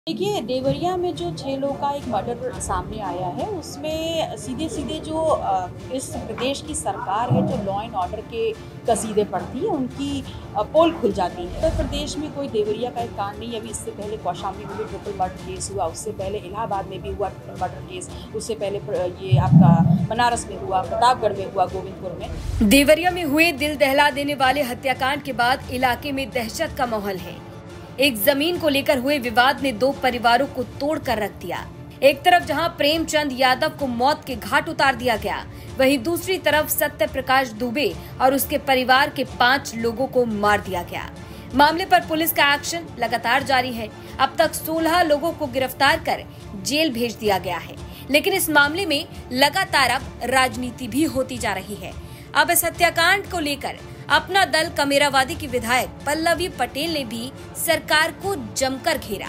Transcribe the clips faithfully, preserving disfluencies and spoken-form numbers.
देखिए, देवरिया में जो छह लोगों का एक मर्डर सामने आया है, उसमें सीधे सीधे जो अ, इस प्रदेश की सरकार है, जो लॉ एंड ऑर्डर के कसीदे पड़ती है, उनकी अ, पोल खुल जाती है। उत्तर प्रदेश में कोई देवरिया का एक कांड नहीं। अभी इससे पहले कौशाम्बी में भी ट्रिपल मर्डर केस हुआ, उससे पहले इलाहाबाद में भी हुआ ट्रिपल मर्डर केस, उससे पहले ये आपका बनारस में हुआ, प्रतापगढ़ में हुआ, गोविंदपुर में। देवरिया में हुए दिल दहला देने वाले हत्याकांड के बाद इलाके में दहशत का माहौल है। एक जमीन को लेकर हुए विवाद ने दो परिवारों को तोड़ कर रख दिया। एक तरफ जहां प्रेमचंद यादव को मौत के घाट उतार दिया गया, वहीं दूसरी तरफ सत्य प्रकाश दुबे और उसके परिवार के पांच लोगों को मार दिया गया। मामले पर पुलिस का एक्शन लगातार जारी है। अब तक सोलह लोगों को गिरफ्तार कर जेल भेज दिया गया है, लेकिन इस मामले में लगातार अब राजनीति भी होती जा रही है। अब इस हत्याकांड को लेकर अपना दल कमेरावादी की विधायक पल्लवी पटेल ने भी सरकार को जमकर घेरा।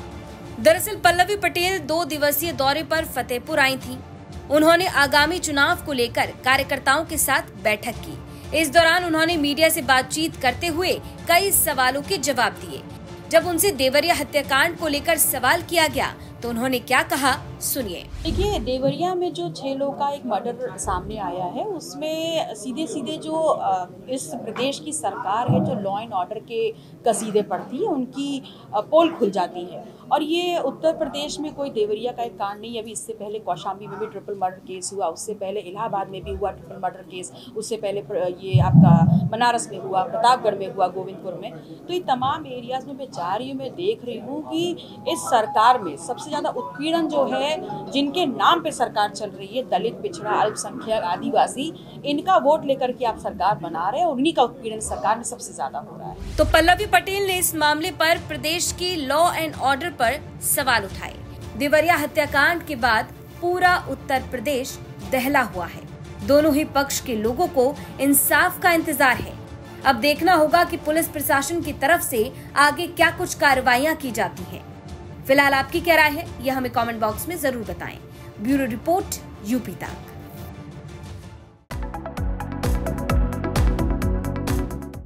दरअसल पल्लवी पटेल दो दिवसीय दौरे पर फतेहपुर आई थीं। उन्होंने आगामी चुनाव को लेकर कार्यकर्ताओं के साथ बैठक की। इस दौरान उन्होंने मीडिया से बातचीत करते हुए कई सवालों के जवाब दिए। जब उनसे देवरिया हत्याकांड को लेकर सवाल किया गया तो उन्होंने क्या कहा, सुनिए। देखिए, देवरिया में जो छह लोगों का एक मर्डर सामने आया है, उसमें सीधे सीधे जो अ, इस प्रदेश की सरकार है, जो लॉ एंड ऑर्डर के कसीदे पड़ती है, उनकी अ, पोल खुल जाती है। और ये उत्तर प्रदेश में कोई देवरिया का एक कांड नहीं। अभी इससे पहले कौशाम्बी में भी ट्रिपल मर्डर केस हुआ, उससे पहले इलाहाबाद में भी हुआ ट्रिपल मर्डर केस, उससे पहले ये आपका बनारस में हुआ, प्रतापगढ़ में हुआ, गोविंदपुर में। तो ये तमाम एरियाज में मैं जा रही हूँ, मैं देख रही हूँ कि इस सरकार में सबसे ज़्यादा उत्पीड़न जो है, जिनके नाम पे सरकार चल रही है, दलित, पिछड़ा, अल्पसंख्यक, आदिवासी, इनका वोट लेकर के आप सरकार बना रहे हैं और उन्हीं का उत्पीड़न सरकार में सबसे ज्यादा हो रहा है। तो पल्लवी पटेल ने इस मामले पर प्रदेश की लॉ एंड ऑर्डर पर सवाल उठाए। देवरिया हत्याकांड के बाद पूरा उत्तर प्रदेश दहला हुआ है। दोनों ही पक्ष के लोगों को इंसाफ का इंतजार है। अब देखना होगा कि पुलिस प्रशासन की तरफ से आगे क्या कुछ कार्रवाइयां की जाती हैं। फिलहाल आपकी क्या राय है, यह हमें कमेंट बॉक्स में जरूर बताएं। ब्यूरो रिपोर्ट, यूपी तक।